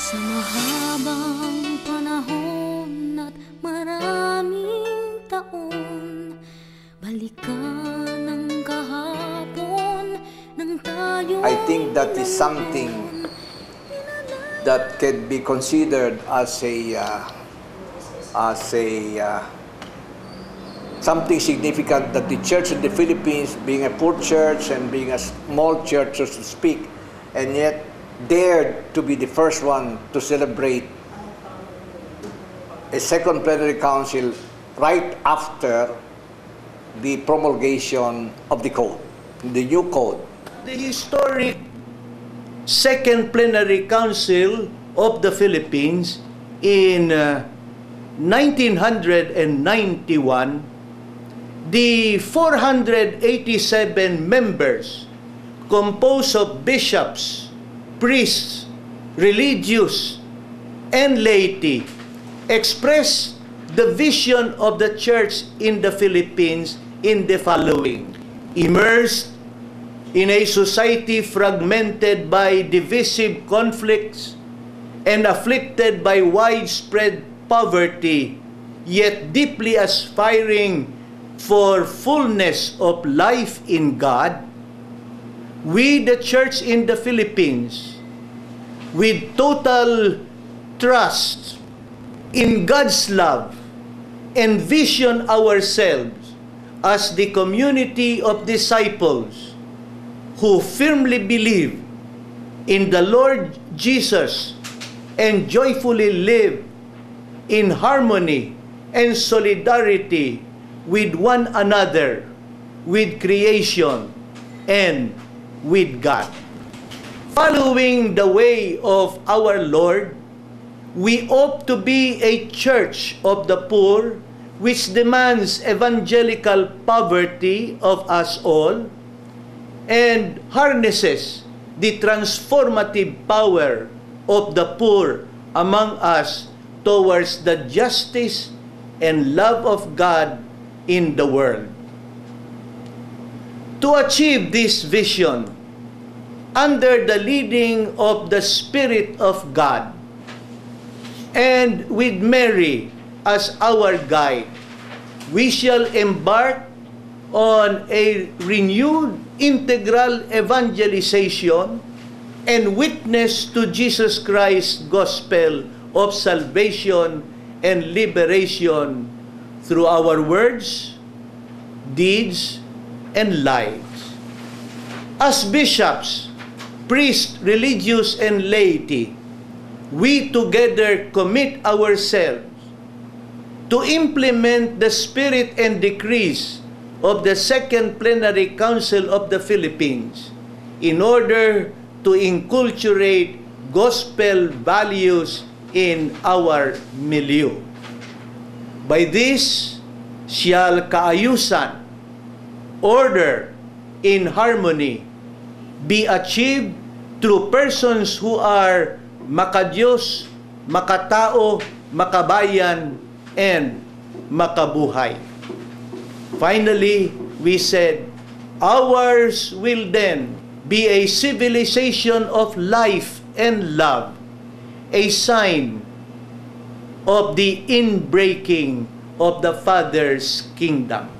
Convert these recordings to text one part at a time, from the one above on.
Sa mahabang panahon at maraming taon, balikan ang kahapon nang tayo. I think that is something that can be considered as something significant, that the church in the Philippines, being a poor church and being a small church, so to speak, and yet dared to be the first one to celebrate a second plenary council right after the promulgation of the code, the new code. The historic Second Plenary Council of the Philippines in 1991, the 487 members composed of bishops, priests, religious, and laity expressed the vision of the church in the Philippines in the following: immersed in a society fragmented by divisive conflicts and afflicted by widespread poverty, yet deeply aspiring for fullness of life in God, we, the church in the Philippines, with total trust in God's love, envision ourselves as the community of disciples who firmly believe in the Lord Jesus and joyfully live in harmony and solidarity with one another, with creation, and with God. Following the way of our Lord, we ought to be a church of the poor, which demands evangelical poverty of us all and harnesses the transformative power of the poor among us towards the justice and love of God in the world. To achieve this vision, under the leading of the Spirit of God, and with Mary as our guide, we shall embark on a renewed integral evangelization and witness to Jesus Christ's gospel of salvation and liberation through our words, deeds, and lives. As bishops, priests, religious, and laity, we together commit ourselves to implement the spirit and decrees of the Second Plenary Council of the Philippines in order to inculturate gospel values in our milieu. By this shall kaayusan, order, in harmony be achieved through persons who are makadiyos, makatao, makabayan, and makabuhay. Finally, we said, ours will then be a civilization of life and love, a sign of the inbreaking of the Father's kingdom.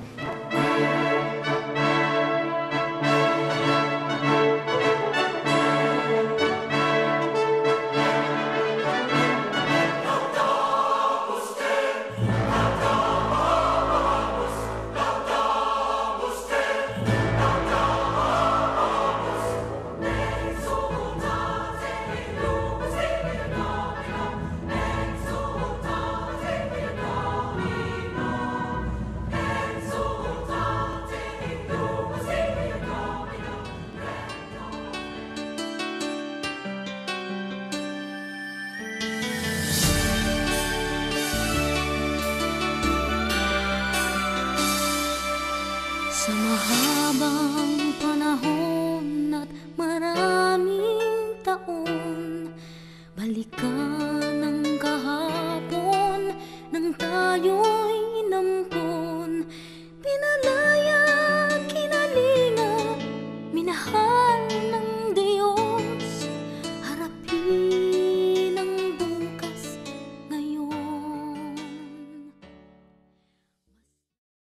Sa mahabang panahon at maraming taon, balikan